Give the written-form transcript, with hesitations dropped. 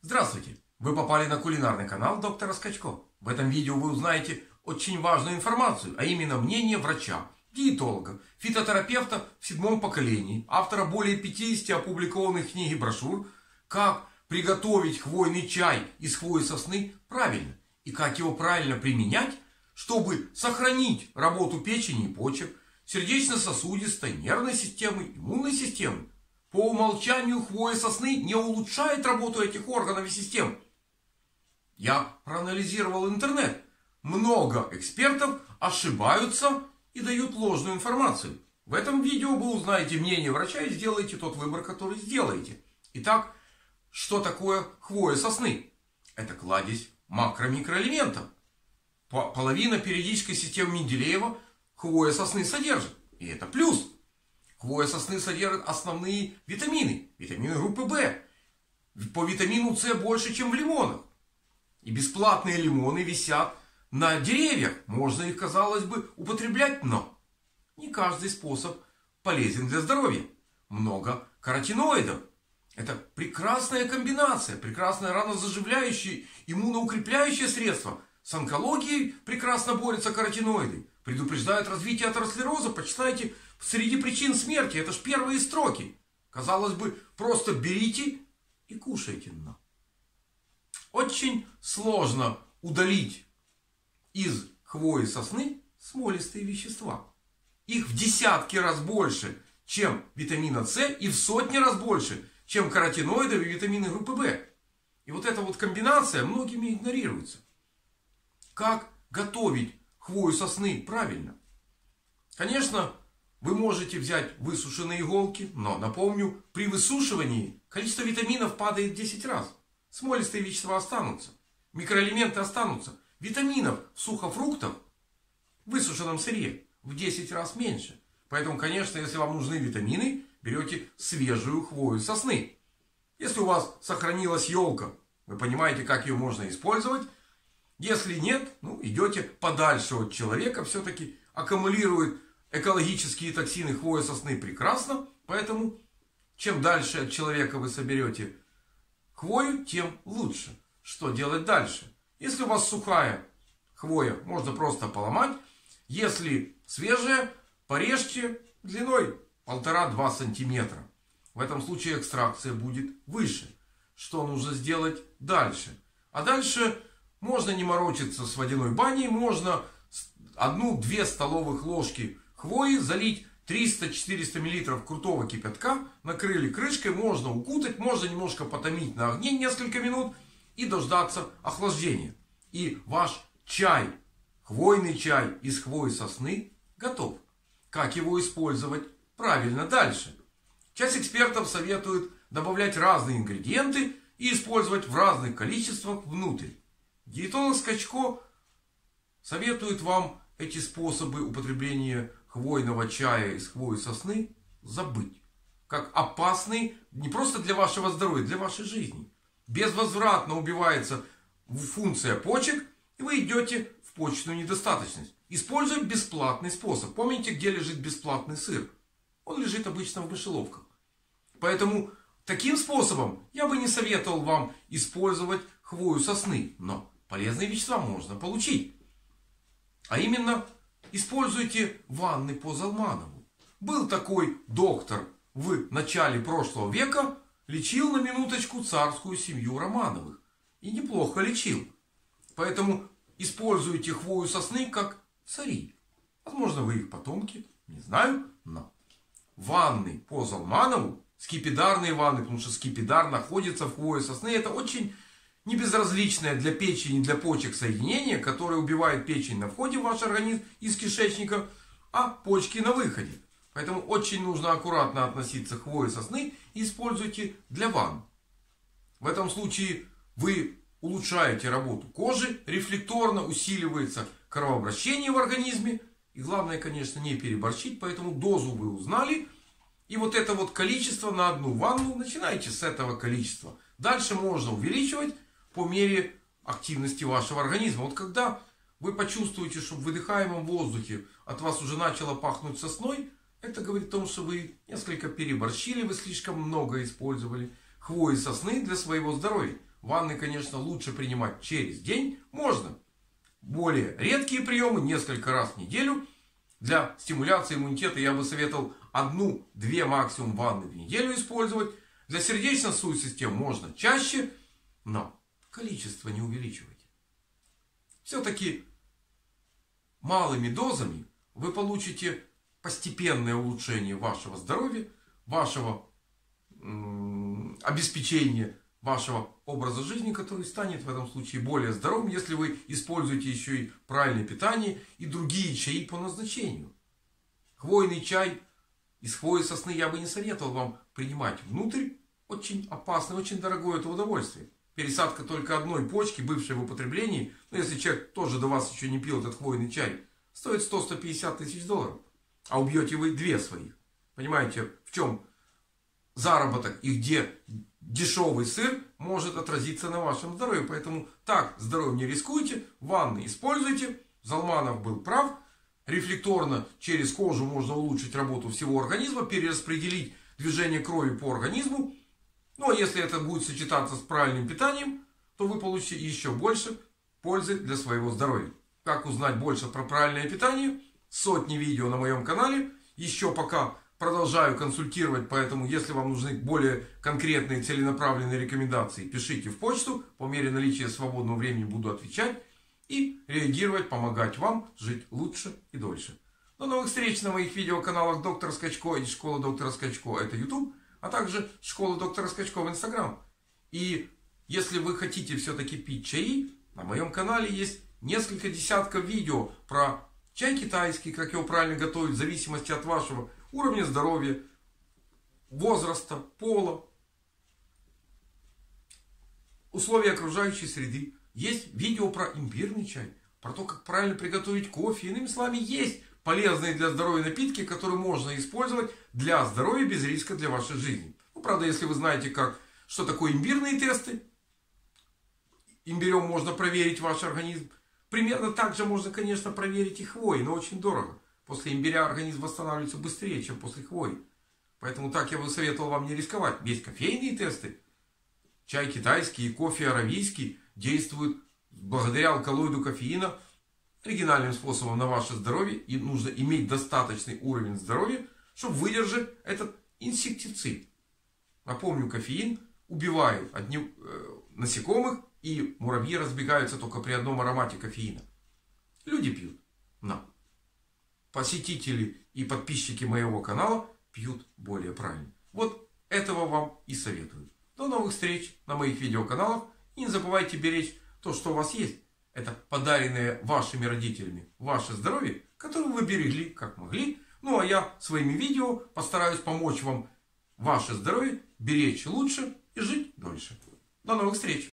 Здравствуйте! Вы попали на кулинарный канал доктора Скачко. В этом видео вы узнаете очень важную информацию, а именно мнение врача, диетолога, фитотерапевта в 7-м поколении, автора более 50 опубликованных книг и брошюр, как приготовить хвойный чай из хвои сосны правильно и как его правильно применять, чтобы сохранить работу печени и почек, сердечно-сосудистой, нервной системы, иммунной системы. По умолчанию хвоя сосны не улучшает работу этих органов и систем. Я проанализировал интернет. Много экспертов ошибаются и дают ложную информацию. В этом видео вы узнаете мнение врача и сделаете тот выбор, который сделаете. Итак, что такое хвоя сосны? Это кладезь макро-микроэлементов. Половина периодической системы Менделеева хвоя сосны содержит. И это плюс. Хвоя сосны содержит основные витамины. Витамины группы В. По витамину С больше, чем в лимонах. И бесплатные лимоны висят на деревьях. Можно их, казалось бы, употреблять, но не каждый способ полезен для здоровья. Много каротиноидов. Это прекрасная комбинация. Прекрасное ранозаживляющее, иммуноукрепляющее средство. С онкологией прекрасно борются каротиноиды. Предупреждают развитие атеросклероза. Почитайте среди причин смерти. Это ж первые строки. Казалось бы, просто берите и кушайте. Но очень сложно удалить из хвои сосны смолистые вещества. Их в десятки раз больше, чем витамина С, и в сотни раз больше, чем каротиноидов и витамины группы В. И вот эта вот комбинация многими игнорируется. Как готовить хвою сосны правильно? Конечно, вы можете взять высушенные иголки, но, напомню, при высушивании количество витаминов падает в 10 раз. Смолистые вещества останутся, микроэлементы останутся. Витаминов в сухофруктах в высушенном сырье в 10 раз меньше. Поэтому, конечно, если вам нужны витамины, берете свежую хвою сосны. Если у вас сохранилась елка, вы понимаете, как ее можно использовать. Если нет, идете подальше от человека. Все-таки аккумулирует экологические токсины хвоя сосны прекрасно. Поэтому, чем дальше от человека вы соберете хвою, тем лучше. Что делать дальше? Если у вас сухая хвоя, можно просто поломать. Если свежая, порежьте длиной 1,5-2 сантиметра. В этом случае экстракция будет выше. Что нужно сделать дальше? А дальше можно не морочиться с водяной баней. Можно 1-2 столовых ложки хвои залить 300-400 мл крутого кипятка. Накрыли крышкой. Можно укутать. Можно немножко потомить на огне несколько минут. И дождаться охлаждения. И ваш чай, хвойный чай из хвои сосны готов. Как его использовать правильно дальше? Часть экспертов советует добавлять разные ингредиенты и использовать в разных количествах внутрь. Диетолог Скачко советует вам эти способы употребления хвойного чая из хвои сосны забыть. Как опасный не просто для вашего здоровья, для вашей жизни. Безвозвратно убивается функция почек, и вы идете в почечную недостаточность. Используя бесплатный способ. Помните, где лежит бесплатный сыр? Он лежит обычно в мышеловках. Поэтому таким способом я бы не советовал вам использовать хвою сосны. Но полезные вещества можно получить. А именно, используйте ванны по Залманову. Был такой доктор в начале прошлого века, лечил на минуточку царскую семью Романовых. И неплохо лечил. Поэтому используйте хвою сосны как цари. Возможно, вы их потомки, не знаю, но ванны по Залманову, скипидарные ванны, потому что скипидар находится в хвое сосны, это очень небезразличное для печени, для почек соединение, которое убивает печень на входе в ваш организм из кишечника, а почки на выходе. Поэтому очень нужно аккуратно относиться к хвое сосны и используйте для ванн. В этом случае вы улучшаете работу кожи, рефлекторно усиливается кровообращение в организме. И главное, конечно, не переборщить, поэтому дозу вы узнали. И вот это вот количество на одну ванну, начинайте с этого количества. Дальше можно увеличивать по мере активности вашего организма. Вот когда вы почувствуете, что в выдыхаемом воздухе от вас уже начало пахнуть сосной, это говорит о том, что вы несколько переборщили, вы слишком много использовали хвои сосны для своего здоровья. Ванны, конечно, лучше принимать через день. Можно. Более редкие приемы несколько раз в неделю. Для стимуляции иммунитета я бы советовал 1-2 максимум ванны в неделю использовать. Для сердечно-сосудистой системы можно чаще, но количество не увеличивайте. Все-таки малыми дозами вы получите постепенное улучшение вашего здоровья, вашего обеспечения, вашего образа жизни, который станет в этом случае более здоровым, если вы используете еще и правильное питание и другие чаи по назначению. Хвойный чай из хвои сосны я бы не советовал вам принимать внутрь. Очень опасно, очень дорогое это удовольствие. Пересадка только одной почки, бывшей в употреблении, но если человек тоже до вас еще не пил этот хвойный чай, стоит 100-150 тысяч долларов. А убьете вы 2 своих. Понимаете, в чем заработок и где дешевый сыр может отразиться на вашем здоровье. Поэтому так здоровьем не рискуйте, ванны используйте. Залманов был прав. Рефлекторно через кожу можно улучшить работу всего организма, перераспределить движение крови по организму. Ну а если это будет сочетаться с правильным питанием, то вы получите еще больше пользы для своего здоровья. Как узнать больше про правильное питание? Сотни видео на моем канале. Еще пока продолжаю консультировать, поэтому если вам нужны более конкретные целенаправленные рекомендации, пишите в почту. По мере наличия свободного времени буду отвечать и реагировать, помогать вам жить лучше и дольше. До новых встреч на моих видеоканалах Доктор Скачко и Школа Доктора Скачко, это YouTube, а также Школа Доктора Скачко в Instagram. И если вы хотите все-таки пить чаи, на моем канале есть несколько десятков видео про чай китайский, как его правильно готовить, в зависимости от вашего уровня здоровья, возраста, пола, условий окружающей среды. Есть видео про имбирный чай, про то, как правильно приготовить кофе. Иными словами, есть полезные для здоровья напитки, которые можно использовать для здоровья без риска для вашей жизни. Ну, правда, если вы знаете, что такое имбирные тесты, имбирем можно проверить ваш организм. Примерно так же можно, конечно, проверить и хвой, но очень дорого. После имбиря организм восстанавливается быстрее, чем после хвои. Поэтому так я бы советовал вам не рисковать. Есть кофейные тесты. Чай китайский и кофе аравийский действуют благодаря алкалоиду кофеина оригинальным способом на ваше здоровье. И нужно иметь достаточный уровень здоровья, чтобы выдержать этот инсектицид. Напомню, кофеин убивает насекомых, и муравьи разбегаются только при одном аромате кофеина. Люди пьют. Но посетители и подписчики моего канала пьют более правильно. Вот этого вам и советую. До новых встреч на моих видеоканалах. И не забывайте беречь то, что у вас есть. Это подаренное вашими родителями ваше здоровье, которое вы берегли как могли. Ну а я своими видео постараюсь помочь вам ваше здоровье беречь лучше и жить дольше. До новых встреч!